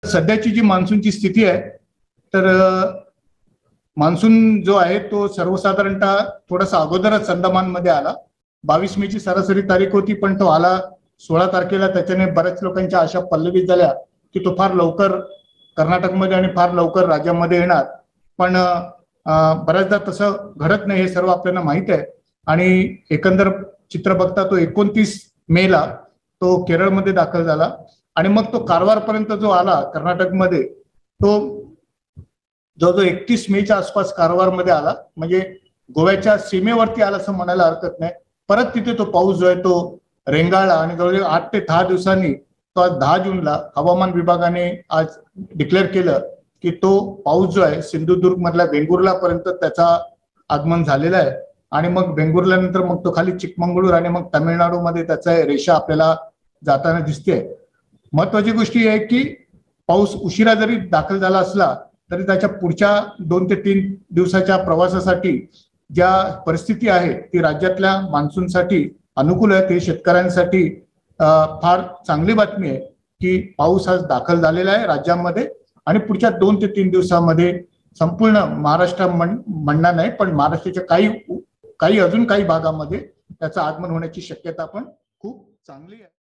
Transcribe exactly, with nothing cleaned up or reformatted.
सध्याची जी मान्सूनची स्थिती आहे तर मान्सून जो आहे तो सर्वसाधारणतः थोडासा अगोदरच अंदमानमध्ये आला. बावीस मे ची सरासरी तारीख होती, पण तो आला सोळा तारखेला. त्याच्याने बऱ्याच लोकांच्या आशा पल्लवित झाल्या की तो फार लवकर कर्नाटकमध्ये आणि फार लवकर राज्यामध्ये येणार, पण बऱ्याचदा तसं घडत नाही, हे सर्व आपल्याला माहित आहे. आणि एकंदर चित्र बघता तो एकोणतीस मे ला तो केरळमध्ये दाखल झाला आणि मग तो कारवार पर्यंत जो आला कर्नाटकमध्ये, तो जवळजवळ एकतीस मेच्या आसपास कारवारमध्ये आला, म्हणजे गोव्याच्या सीमेवरती आला असं म्हणायला हरकत नाही. परत तिथे तो पाऊस जो आहे तो रेंगाळला आणि जवळजवळ आठ ते दहा दिवसांनी तो आज दहा जूनला हवामान विभागाने आज डिक्लेअर केलं की तो पाऊस जो आहे सिंधुदुर्ग मधल्या वेंगुर्ला पर्यंत त्याचा आगमन झालेला आहे. आणि मग वेंगुर्ला नंतर मग तो खाली चिकमंगळूर आणि मग तामिळनाडूमध्ये त्याचा रेषा आपल्याला जाताना दिसते. महत्वाची गोष्ट ही आहे की पाऊस उशिरा जरी दाखल झाला असला तरी त्याच्या पुढच्या दोन ते तीन दिवसाच्या प्रवासासाठी ज्या परिस्थिती आहे ती राज्यातल्या मान्सूनसाठी अनुकूल आहे. ते शेतकऱ्यांसाठी फार चांगली बातमी आहे की पाऊस आज दाखल झालेला आहे राज्यामध्ये आणि पुढच्या दोन ते तीन दिवसामध्ये संपूर्ण महाराष्ट्र म्हणणार नाही, पण महाराष्ट्राच्या काही काही अजून काही भागामध्ये त्याचं आगमन होण्याची शक्यता पण खूप चांगली आहे.